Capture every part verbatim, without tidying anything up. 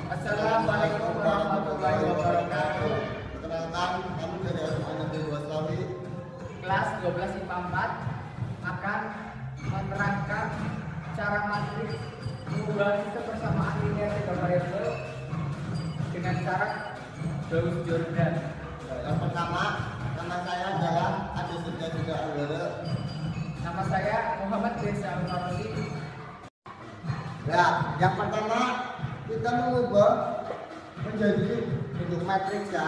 Assalamualaikum warahmatullahi wabarakatuh. Perkenalkan, kami dari S M A Negeri dua Slawi Kelas dua belas I P A empat akan menerangkan cara matrik mengubah sistem persamaan linear tiga variabel dengan cara Gauss Jordan. Yang pertama, nama saya adalah Adi Surya Juga Anggara. Nama saya Muhammad Desa Al-Farosi. Ya, yang pertama kita mengubah menjadi bentuk matriks ya.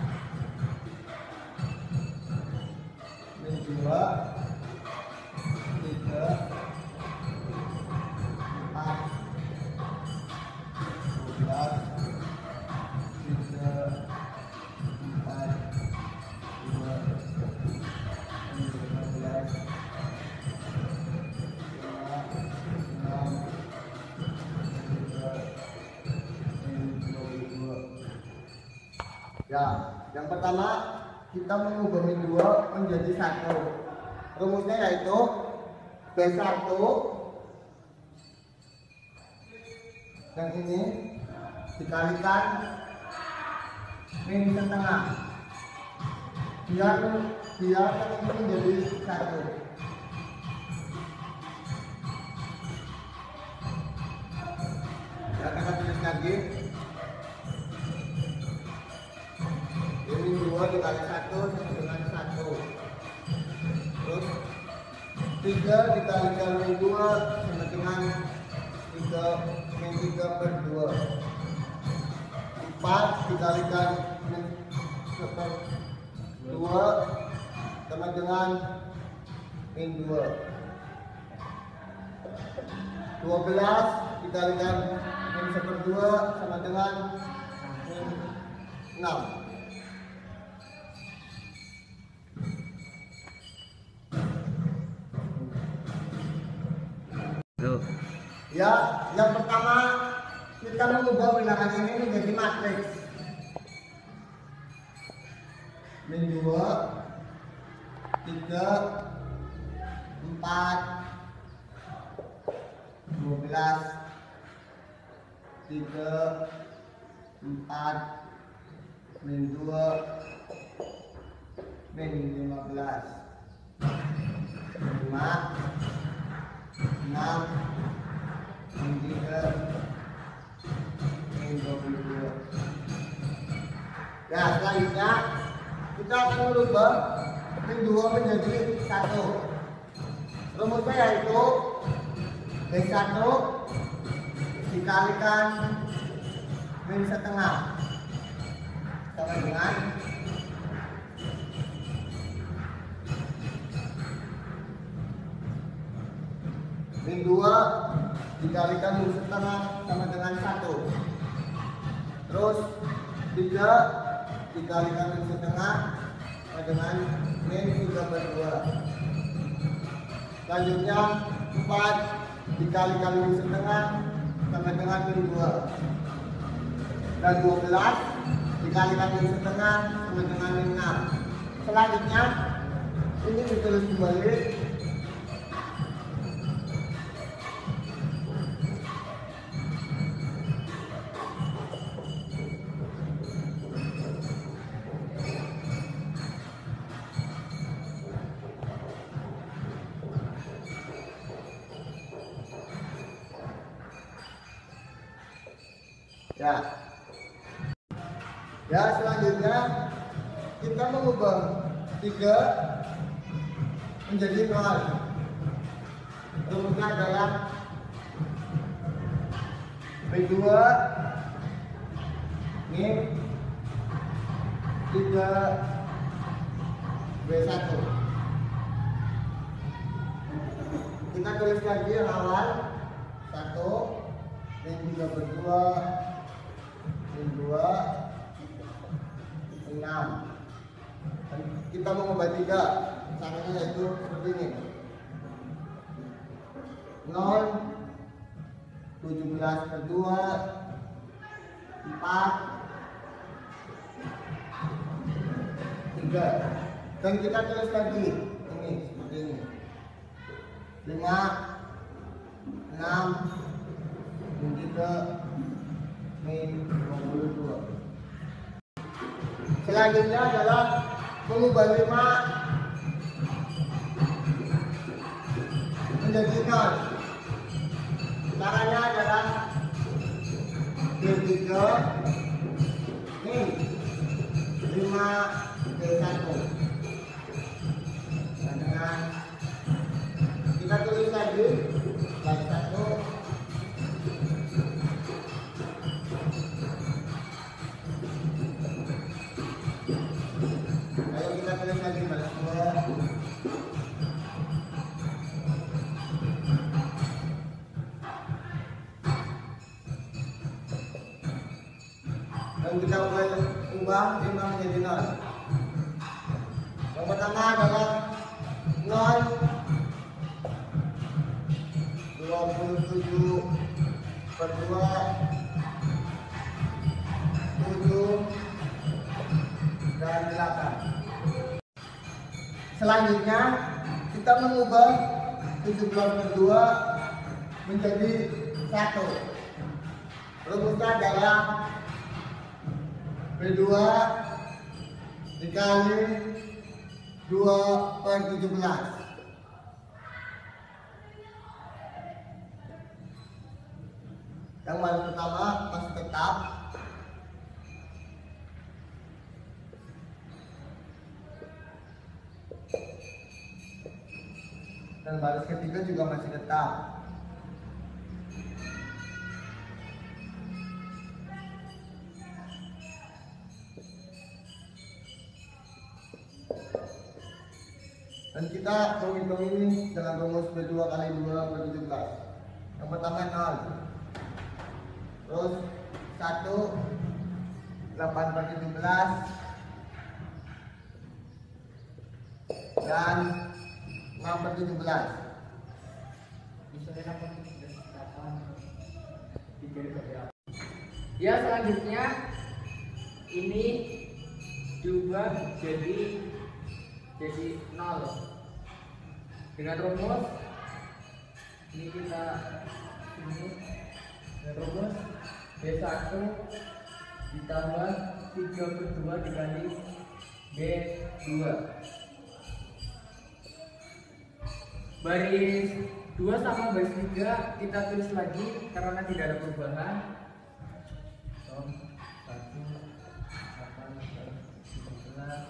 Ini dua, tiga, empat, dua belas, tiga, empat, dua, lima belas, lima, enam, tiga, dua puluh dua. Ya, yang pertama kita mengubah min dua menjadi satu. Rumusnya yaitu B satu yang ini dikalikan min setengah. Biar biar yang ini menjadi satu. Ya, kita tulis lagi. Ini dua dikali satu sama dengan satu. Terus tiga dikalikan min dua sama dengan tiga min tiga per dua. Empat dikalikan min per dua sama dengan min dua. Dua belas dikalikan min seperdua sama dengan min enam. Ya, yang pertama kita mengubah bilangan ini menjadi matriks. Min dua, tiga, empat, dua belas, tiga, empat, min dua, min lima belas, lima, enam, min tiga, min dua puluh dua. Ya, selanjutnya kita akan merubah min dua menjadi satu. Rumusnya yaitu B satu dikalikan min setengah sama dengan min dua dikalikan min setengah sama dengan satu. Terus tiga dikalikan min setengah sama dengan min tiga per dua. Selanjutnya empat dikalikan min setengah sama dengan min dua. Dan dua belas dikalikan min setengah sama dengan min enam. Selanjutnya ini ditulis kembali. Ya, ya selanjutnya kita mengubah tiga menjadi nol. Rumusnya adalah B dua min tiga B satu. Kita tulis lagi yang awal satu min tiga per dua min dua, enam. Kita mengubah tiga, caranya yaitu seperti ini. nol, tujuh belas per dua, empat, tiga. Dan kita tulis lagi ini seperti ini. lima, enam, tiga, min lima puluh dua. Selanjutnya adalah mengubah lima menjadi nol. Caranya adalah B tiga min lima B satu. Dan dengan kita tulis lagi kali satu lalu kita tulis lagi balas dua. Dan kita ubah lima menjadi nol. Yang pertama adalah nol dua puluh tujuh per dua tujuh dan delapan. Selanjutnya kita mengubah tujuh belas per dua menjadi satu. Rumusnya adalah B dua dikali dua per tujuh belas. Yang baris pertama masih tetap. Dan baris ketiga juga masih tetap. Dan kita menghitung ini dengan rumus B dua kali dua per tujuh belas. Yang pertama nol. Terus satu delapan per tujuh belas dan enam per tujuh belas. Ya, selanjutnya ini diubah jadi jadi nol dengan rumus ini kita ini dengan rumus B satu ditambah tiga per dua dikali B dua. Baris dua sama baris tiga kita tulis lagi karena tidak ada perubahan. So, satu, delapan, tujuh belas,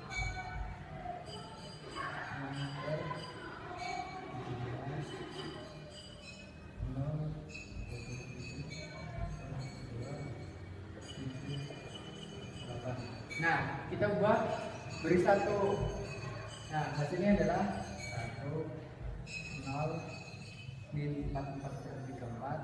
nah, kita buat beri satu. Nah, hasilnya adalah satu, nol, min empat puluh empat per tiga puluh empat,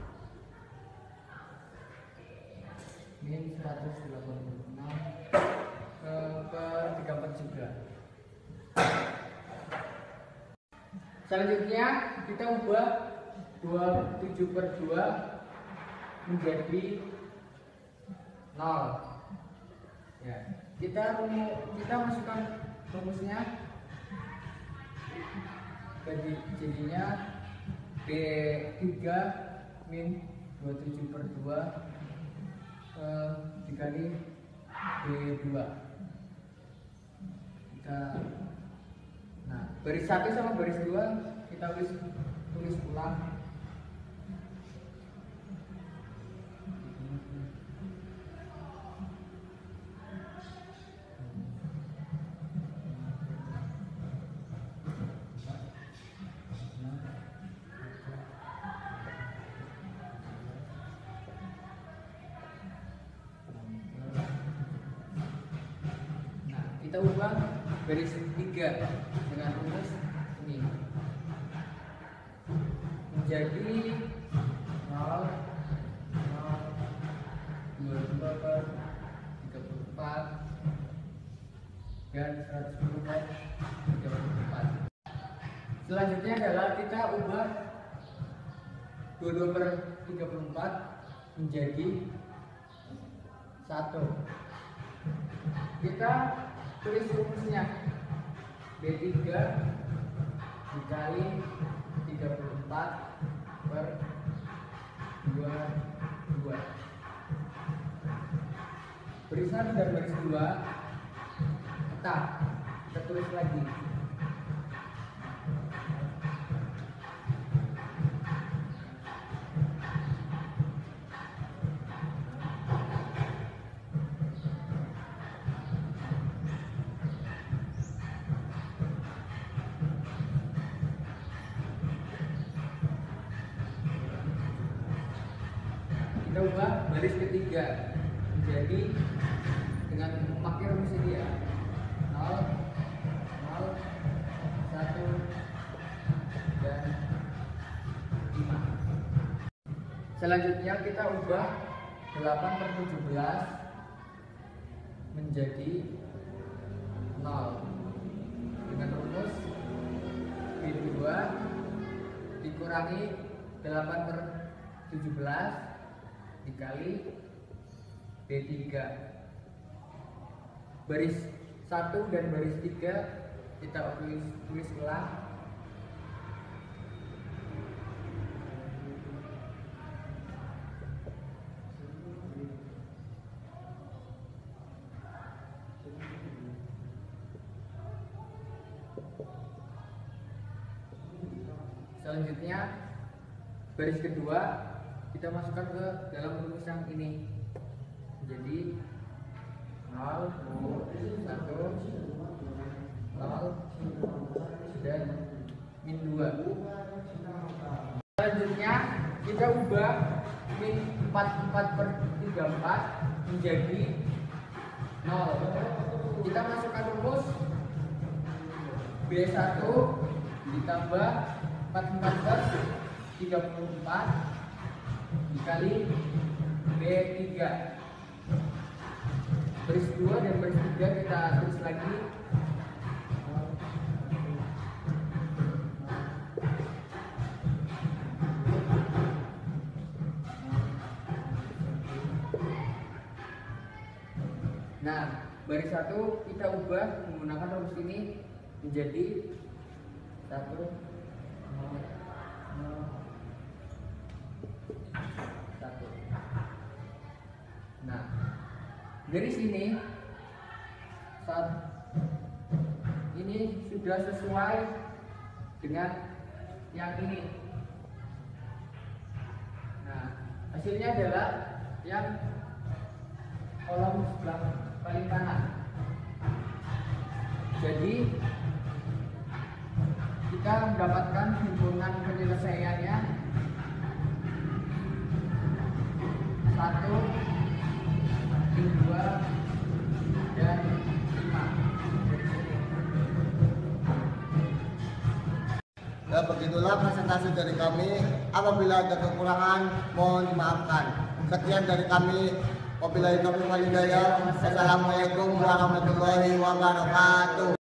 min seratus delapan puluh enam per tiga puluh empat juga. Selanjutnya kita ubah dua puluh tujuh per dua menjadi nol. Ya, kita kita masukkan rumusnya. Jadi jadinya B tiga min dua puluh tujuh per dua eh, dikali B dua. Kita nah, baris satu sama baris dua kita tulis tulis ulang. Kita ubah baris tiga dengan rumus ini menjadi nol, nol, dua puluh dua per tiga puluh empat dan seratus sepuluh per tiga puluh empat. Selanjutnya adalah kita ubah dua puluh dua per tiga puluh empat menjadi satu. Kita tulis rumusnya B tiga dikali tiga puluh empat per dua puluh dua. baris satu dan baris dua tetap kita tulis lagi. Kita ubah baris ketiga menjadi dengan memakai rumus ini ya, nol, nol, satu, dan lima. Selanjutnya kita ubah delapan per tujuh belas menjadi nol dengan rumus B dua dikurangi delapan per tujuh belas dikali B tiga. Baris satu dan baris tiga kita tulis, tulis ulang. Selanjutnya baris kedua kita masukkan ke dalam rumus yang ini jadi nol, satu, nol, dan min dua. Selanjutnya kita ubah min empat puluh empat per tiga puluh empat menjadi nol. Kita masukkan rumus B satu ditambah empat puluh empat per tiga puluh empat dikali B tiga. Baris dua dan baris tiga kita tulis lagi. Nah, baris satu kita ubah menggunakan rumus ini menjadi satu, nol, nol, satu. Nah, dari sini saat ini sudah sesuai dengan yang ini. Nah, hasilnya adalah yang kolom sebelah paling kanan. Jadi kita mendapatkan himpunan penyelesaiannya satu, dua, dan lima. Ya, begitulah presentasi dari kami. Apabila ada kekurangan, mohon dimaafkan. Sekian dari kami. Wabillahi taufiq wal hidayah. Wassalamualaikum warahmatullahi wabarakatuh.